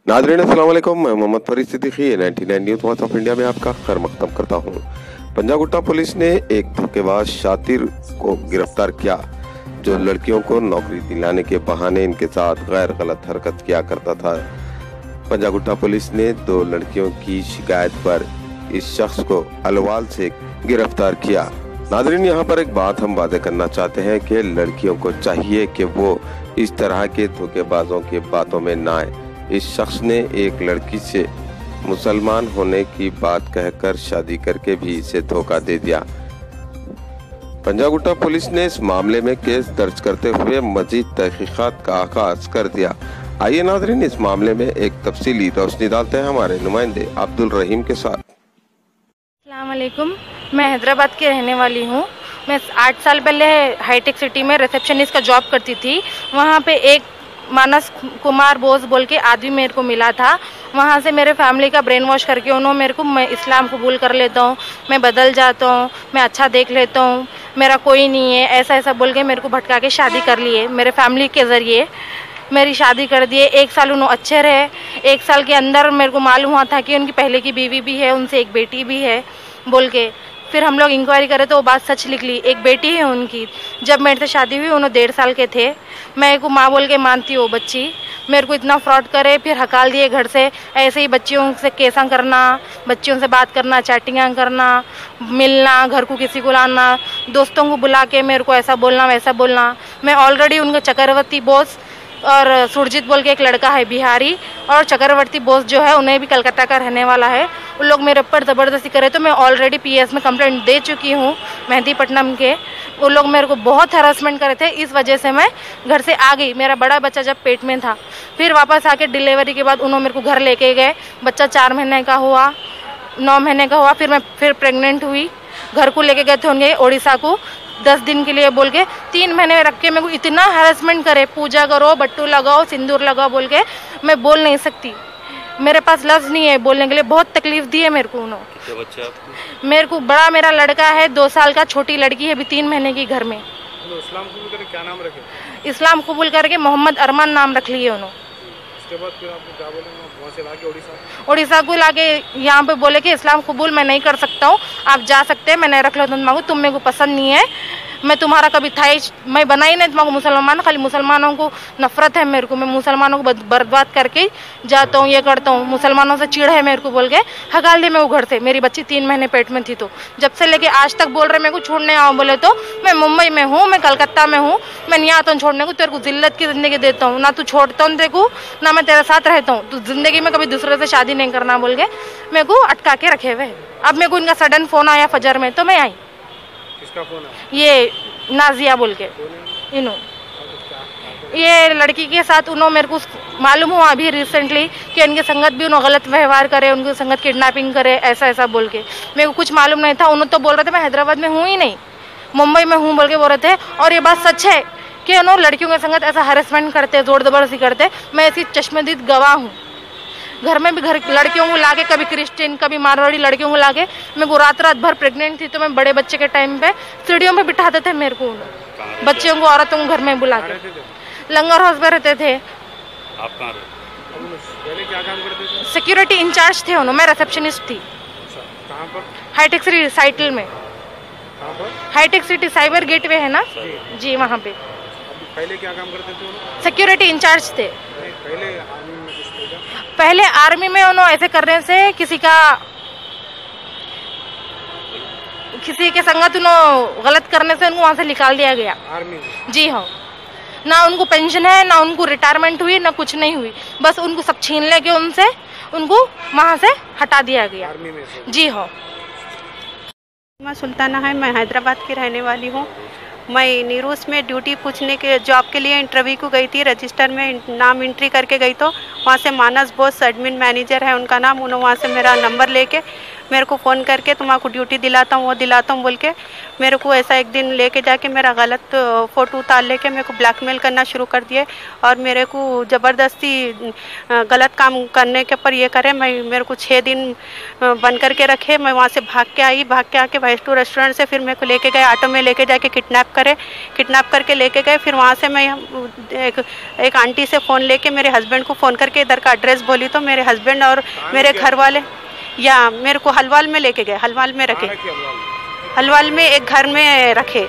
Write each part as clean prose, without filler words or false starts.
नाज़रीन अस्सलाम वालेकुम, मैं Mohammad Farid Siddiqui 99 news voice of India में आपका खैर मकदम करता हूँ। पंजागुट्टा पुलिस ने एक धोखेबाज शातिर को गिरफ्तार किया जो लड़कियों को नौकरी दिलाने के बहाने इनके साथ गैर गलत हरकत किया करता था। पंजागुट्टा पुलिस ने 2 लड़कियों की शिकायत पर इस शख्स को अलवाल से गिरफ्तार किया। नाज़रीन, यहाँ पर एक बात हम वादे करना चाहते हैं कि लड़कियों को चाहिए कि वो इस तरह के धोखेबाजों की बातों में ना आए। इस शख्स ने एक लड़की से मुसलमान होने की बात कहकर शादी करके भी इसे धोखा दे दिया। पंजागुट्टा पुलिस ने इस मामले में केस दर्ज करते हुए मजीद तहकीकात का आगाज कर दिया। आइए नाज़रीन, इस मामले में एक तफसीली रोशनी डालते हैं हमारे नुमाइंदे अब्दुल रहीम के साथ। अस्सलाम वालेकुम, मैं हैदराबाद की रहने वाली हूँ। मैं 8 साल पहले हाईटेक सिटी में रिसेप्शनिस्ट का जॉब करती थी। वहाँ पे एक मानस कुमार बोस बोल के आदमी मेरे को मिला था। वहाँ से मेरे फैमिली का ब्रेन वॉश करके उन्होंने मेरे को, मैं इस्लाम कबूल कर लेता हूँ, मैं बदल जाता हूँ, मैं अच्छा देख लेता हूँ, मेरा कोई नहीं है, ऐसा ऐसा बोल के मेरे को भटका के शादी कर लिए। मेरे फैमिली के ज़रिए मेरी शादी कर दिए। 1 साल उन्होंने अच्छे रहे। 1 साल के अंदर मेरे को मालूम हुआ था कि उनकी पहले की बीवी भी है, उनसे एक बेटी भी है बोल के। फिर हम लोग इंक्वायरी करे तो वो बात सच निकली, एक बेटी है उनकी। जब मेरे से शादी हुई उन्होंने 1.5 साल के थे। मैं को माँ बोल के मानती हूँ बच्ची। मेरे को इतना फ्रॉड करे, फिर हकाल दिए घर से। ऐसे ही बच्चियों से केसा करना, बच्चियों से बात करना, चैटिंग करना, मिलना, घर को किसी को लाना, दोस्तों को बुला के मेरे को ऐसा बोलना वैसा बोलना। मैं ऑलरेडी उनका चक्रवर्ती बोस और सुरजीत बोल के एक लड़का है बिहारी, और चक्रवर्ती बोस जो है उन्हें भी कलकत्ता का रहने वाला है। उन लोग मेरे ऊपर ज़बरदस्ती करे तो मैं ऑलरेडी पीएस में कंप्लेंट दे चुकी हूँ मेहदीपट्टनम के। वो लोग मेरे को बहुत हरासमेंट करे थे, इस वजह से मैं घर से आ गई। मेरा बड़ा बच्चा जब पेट में था, फिर वापस आके डिलीवरी के बाद उन्होंने मेरे को घर लेके गए। बच्चा 4 महीने का हुआ, 9 महीने का हुआ, फिर मैं प्रेग्नेंट हुई। घर को लेके गए थे उनके उड़ीसा को 10 दिन के लिए बोल के। 3 महीने में रख के मेरे को इतना हैरेसमेंट करे, पूजा करो, बट्टू लगाओ, सिंदूर लगाओ बोल के। मैं बोल नहीं सकती, मेरे पास लफ्ज़ नहीं है बोलने के लिए। बहुत तकलीफ दी है मेरे को उन्होंने। कितने बच्चे आपके? मेरे को बड़ा मेरा लड़का है 2 साल का, छोटी लड़की है अभी 3 महीने की घर में। इस्लाम कबूल करके क्या नाम रखे? इस्लाम कबूल करके मोहम्मद अरमान नाम रख लिए उन्होंने। उसके बाद फिर आपको क्या बोले? वहाँ से लाके उड़ीसा को लाके यहाँ पे बोले कि इस्लाम कबूल मैं नहीं कर सकता हूँ, आप जा सकते हैं, मैं नहीं रख लो तुम, तुम मेरे को पसंद नहीं है, मैं तुम्हारा कभी था ही, मैं बना ही नहीं तुम्हारा मुसलमान, खाली मुसलमानों को नफरत है मेरे को, मैं मुसलमानों को बर्बाद करके जाता हूँ, ये करता हूँ, मुसलमानों से चिढ़ है मेरे को बोल के हगाल दे मैं वो घर से। मेरी बच्ची 3 महीने पेट में थी, तो जब से लेके आज तक बोल रहे मेरे को छोड़ने आओ। बोले तो मैं मुंबई में हूँ, मैं कलकत्ता में हूँ, मैं नहीं आता हूँ छोड़ने को, तेरे को जिल्लत की ज़िंदगी देता हूँ, ना तू छोड़ता हूँ तेरे को, ना मैं तेरे साथ रहता हूँ, तू ज़िंदगी में कभी दूसरे से शादी नहीं करना बोल के मेरे को अटका के रखे हुए। अब मेरे को इनका सडन फ़ोन आया फजर में, तो मैं आई। किसका फोन है? ये नाजिया बोल के इन्हों, ये लड़की के साथ उन्होंने मेरे को मालूम हुआ अभी रिसेंटली कि इनके संगत भी उन्होंने गलत व्यवहार करे, उनकी संगत किडनैपिंग करे, ऐसा ऐसा बोल के। मेरे को कुछ मालूम नहीं था। उन्होंने तो बोल रहे थे मैं हैदराबाद में हूँ ही नहीं, मुंबई में हूँ बोल के बोल रहे थे। और ये बात सच है कि उन्होंने लड़कियों के संगत ऐसा हरेसमेंट करते, जोर जबरदस्ती करते। मैं ऐसी चश्मदीद गवाह हूँ। घर में भी लड़कियों को लाके, कभी क्रिश्चियन कभी मारवाड़ी लड़कियों को लाके, मेरे को रात भर प्रेग्नेंट थी तो मैं बड़े बच्चे के टाइम पे सीढ़ियों में बिठाते थे मेरे को, बच्चियों को, औरतों को घर में बुला के। लंगर हाउस में रहते थे। आप कहाँ रहते? क्या काम करते थे? सिक्योरिटी इंचार्ज थे उन्होंने, मैं रिसेप्शनिस्ट थी। कहाँ पर? हाईटेक सिटी साइटल में। कहाँ पर? हाईटेक सिटी साइबर गेटवे है ना जी, वहाँ पे। पहले क्या काम करते थे? सिक्योरिटी इंचार्ज थे। पहले आर्मी में उन्होंने ऐसे करने से किसी के संगत उन्होंने गलत करने से उनको वहाँ से निकाल दिया गया। आर्मी? जी हाँ। ना उनको पेंशन है, ना उनको रिटायरमेंट हुई, ना कुछ नहीं हुई, बस उनको सब छीन लेके उनसे उनको वहाँ से हटा दिया गया। आर्मी में से? जी हाँ। मैं सुल्ताना है, मैं हैदराबाद की रहने वाली हूँ। मैं नीरूस में ड्यूटी पूछने के जॉब के लिए इंटरव्यू को गई थी। रजिस्टर में नाम एंट्री करके गई तो वहाँ से मानस बोस एडमिन मैनेजर है उनका नाम, उन्होंने वहाँ से मेरा नंबर लेके मेरे को फ़ोन करके तुम्हारा ड्यूटी दिलाता हूँ, वो दिलाता हूँ बोल के मेरे को ऐसा एक दिन लेके जाके मेरा गलत फ़ोटो उतार लेके मेरे को ब्लैकमेल करना शुरू कर दिए और मेरे को ज़बरदस्ती गलत काम करने के पर ये करे। मेरे को 6 दिन बंद करके रखे। मैं वहाँ से भाग के आके वैष्णो रेस्टोरेंट से फिर मेरे को लेके गए, ऑटो में लेके जाके किडनैप करके लेके गए। फिर वहाँ से मैं एक आंटी से फ़ोन लेके मेरे हस्बैंड को फ़ोन करके इधर का एड्रेस बोली तो मेरे हस्बैंड और मेरे घर वाले या मेरे को हलवाल में लेके गए, हलवाल में रखे, हलवाल में एक घर में रखे,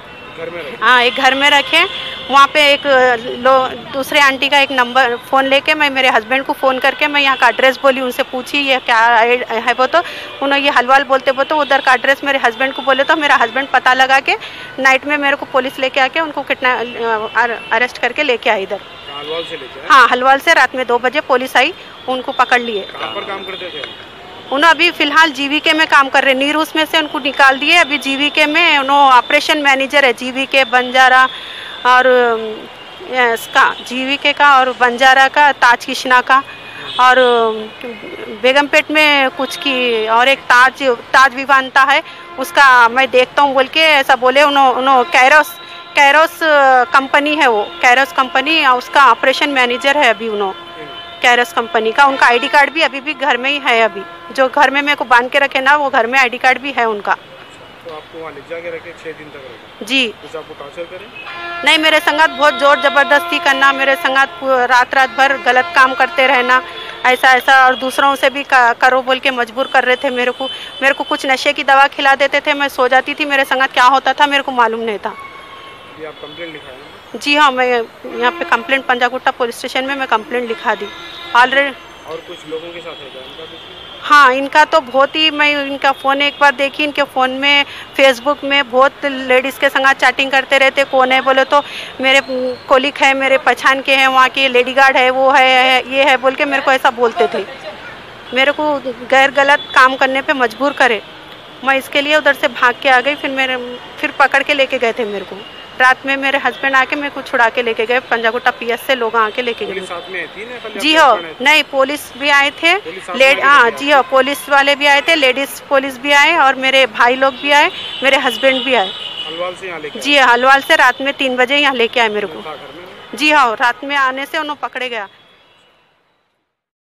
हाँ एक घर में रखे। वहाँ पे एक दूसरे आंटी का एक नंबर फ़ोन लेके मैं मेरे हस्बैंड को फ़ोन करके मैं यहाँ का एड्रेस बोली, उनसे पूछी ये क्या है वो, तो उन्होंने ये हलवाल बोलते वो, तो उधर का एड्रेस मेरे हस्बैंड को बोले तो मेरा हस्बैंड पता लगा के नाइट में मेरे को पुलिस लेके आके उनको अरेस्ट करके लेके आई इधर। हलवाल से लेके? हाँ हलवाल से रात में 2 बजे पुलिस आई, उनको पकड़ लिए। कहाँ पर काम करते थे? उन्होंने अभी फ़िलहाल जीवीके में काम कर रहे, नीरूस में से उनको निकाल दिए। अभी जीवीके में उन्होंने ऑपरेशन मैनेजर है, जीवीके बंजारा और इसका जीवीके का और बंजारा का, ताज कृष्णा का और बेगमपेट में कुछ की और एक ताज विवानता है उसका मैं देखता हूँ बोल के ऐसा बोले। उन्होंने कैरोस कंपनी है, वो कैरोस कंपनी उसका ऑपरेशन मैनेजर है अभी उन्होंने, कैरोस कंपनी का। उनका आईडी कार्ड भी अभी भी घर में ही है, अभी जो घर में मेरे को बांध के रखे ना वो घर में आईडी कार्ड भी है उनका। तो आपको वहाँ ले जाके रखे 6 दिन तक रखे? जी। कुछ आपको टॉर्चर करे? नहीं, मेरे संगत बहुत जोर जबरदस्ती करना, मेरे संगत रात भर गलत काम करते रहना, ऐसा और दूसरों से भी करो बोल के मजबूर कर रहे थे मेरे को कुछ नशे की दवा खिला देते थे, मैं सो जाती थी, मेरे संगत क्या होता था मेरे को मालूम नहीं था। ये आप कंप्लेंट लिखा है? जी हाँ, मैं यहाँ पे कंप्लेंट पंजागुट्टा पुलिस स्टेशन में मैं कंप्लेंट लिखा दी ऑलरेडी। और कुछ लोगों के साथ है क्या इनका? हाँ, इनका तो बहुत ही, मैं इनका फ़ोन एक बार देखी, इनके फ़ोन में फेसबुक में बहुत लेडीज़ के संग चैटिंग करते रहते। कौन है बोले तो मेरे कोलिक है, मेरे पहचान के हैं, वहाँ की लेडी गार्ड है, वो है, ये है बोल के मेरे को ऐसा बोलते थे। मेरे को गैर गलत काम करने पे मजबूर करे, मैं इसके लिए उधर से भाग के आ गई। फिर पकड़ के लेके गए थे मेरे को रात में, मेरे हस्बैंड आके मेरे को छुड़ा के लेके गए, पंजागुट्टा पीएस से लोग आके लेके गए। साथ में थी ना? जी हाँ, नहीं पुलिस भी आए थे, हाँ जी हाँ, पुलिस वाले भी आए थे, लेडीज पुलिस भी आए और मेरे भाई लोग भी आए, मेरे हस्बैंड भी आए। हलवाल से यहाँ लेके? जी हाँ, हलवाल से रात में 3 बजे यहाँ लेके आए मेरे को। जी हाँ, रात में आने से उन्होंने पकड़े गया।